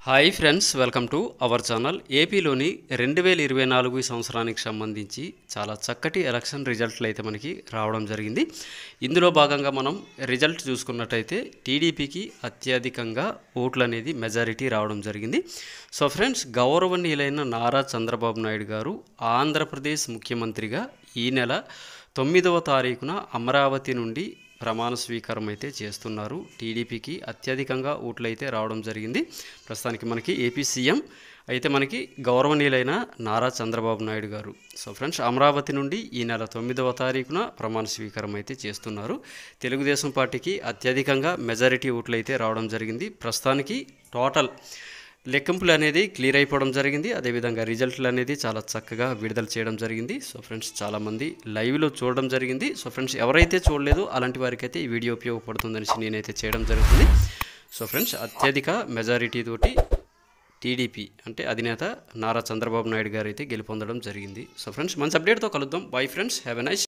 Hi friends, welcome to our channel. ఏపీలోని 2024 సంవత్సరానికి సంబంధించి చాలా చక్కటి ఎలక్షన్ రిజల్ట్లు అయితే మనకి రావడం జరిగింది. ఇందులో భాగంగా మనం రిజల్ట్ చూసుకున్నట్టయితే టీడీపీకి అత్యధికంగా ఓట్లు అనేది మెజారిటీ రావడం జరిగింది. సో ఫ్రెండ్స్, గౌరవనీయులైన నారా చంద్రబాబు నాయుడు గారు ఆంధ్రప్రదేశ్ ముఖ్యమంత్రిగా ఈ నెల 9వ తారీఖున అమరావతి నుండి ప్రమాణ స్వీకారం అయితే చేస్తున్నారు. టీడీపీకి అత్యధికంగా ఓట్లు అయితే రావడం జరిగింది. ప్రస్తుతానికి మనకి ఏపీ సీఎం అయితే మనకి గౌరవనీయులైన నారా చంద్రబాబు నాయుడు గారు. సో ఫ్రెండ్స్, అమరావతి నుండి ఈ నెల 9వ తారీఖున ప్రమాణ స్వీకారం అయితే చేస్తున్నారు. తెలుగుదేశం పార్టీకి అత్యధికంగా మెజారిటీ ఓట్లు అయితే రావడం జరిగింది. ప్రస్తుతానికి టోటల్ లెక్కింపులు అనేది క్లియర్ అయిపోవడం జరిగింది. అదేవిధంగా రిజల్ట్లు అనేది చాలా చక్కగా విడుదల చేయడం జరిగింది. సో ఫ్రెండ్స్, చాలామంది లైవ్లో చూడడం జరిగింది. సో ఫ్రెండ్స్, ఎవరైతే చూడలేదో అలాంటి వారికి అయితే ఈ వీడియో ఉపయోగపడుతుందని నేనైతే చేయడం జరుగుతుంది. సో ఫ్రెండ్స్, అత్యధిక మెజారిటీ తోటి టీడీపీ అంటే అధినేత నారా చంద్రబాబు నాయుడు గారు అయితే గెలుపొందడం జరిగింది. సో ఫ్రెండ్స్, మంచి అప్డేట్తో కలుద్దాం. Bye friends, have a nice